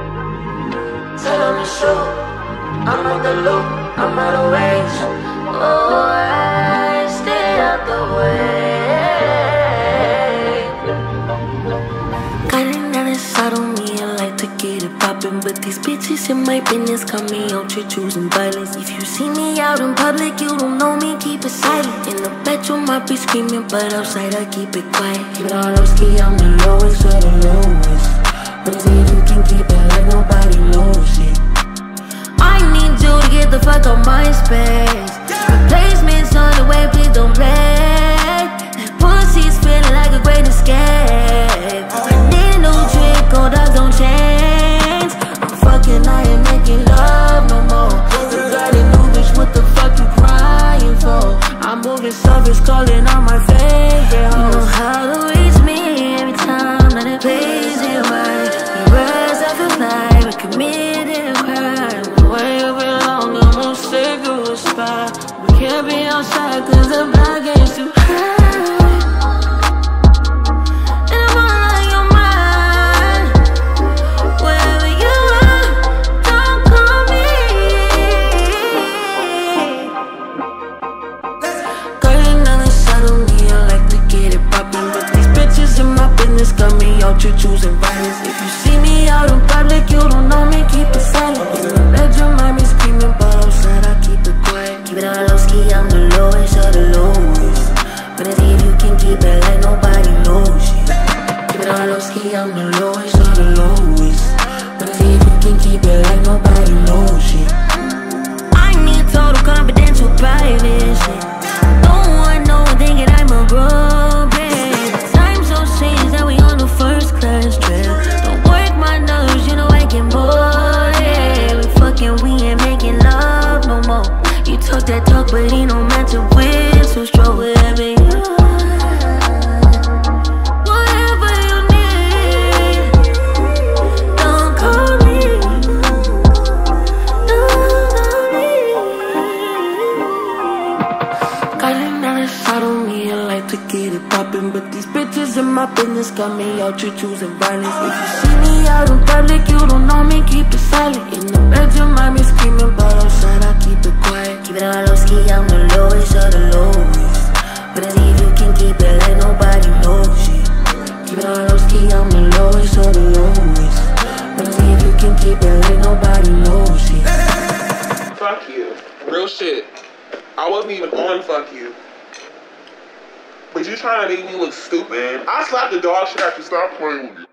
Tell them to shoot. I'm at the loop, I'm out of range. Oh, I stay out the way. Got another side on me, I like to get it poppin'. But these bitches in my business got me out here choosing violence. If you see me out in public, you don't know me, keep it silent. In the bedroom, I be screaming, but outside I keep it quiet. Keep it all low ski, I'm the lowest of the lowest. But if you can keep it like nobody knows it. I need you to get the fuck out my space. Replacements on the way, please don't play. That pussy's feeling like a great escape. I need a new trick, gold dogs don't change. I'm fucking, I ain't making love no more. You got a new bitch, what the fuck you crying for? I'm moving service, calling on my favorite hoes. You know how to reach me every time that it plays it right. You rise, I feel like we committed a crime. We can't be outside cause the block is too high. And I'm on your mind. Wherever you are, don't call me. Got another side of me, I like to get it poppin'. But these bitches in my business got me out here choosing violence. If you see me out in public, you don't know me, keep it silent. In the bedroom, I be screaming, but outside I keep it quiet. Keep it all low ski, I'm the lowest of the lowest. But I see if you can keep it like nobody knows it. Keep it all low ski, I'm the lowest of the lowest. But I see if you can keep it like nobody knows it. I need total confidential privacy. Don't want no one thinking I'm a groupie. Time's so strange that we on the first class trip. Don't work my nerves, you know I can board it. We fucking, we ain't making love no more. You talk that talk, but ain't no matter with. So strong wherever you are. Whatever you need, don't call me. Don't call me. Got another side on me, I like to get it poppin'. But these bitches in my business got me out here choosing violence. If you see me out in public, you don't know me, keep it silent. In the bedroom, I be screaming, but outside I keep it quiet. Keep it all low ski, I'm the lowest of the lowest. But I see if you can keep it like nobody knows it. Keep it all low ski, I'm the lowest of the lowest. But I see if you can keep it like nobody knows it. Fuck you. Real shit. I wasn't even on fuck you. But you trying to make me look stupid? I slapped the dog shit after stop playing with you.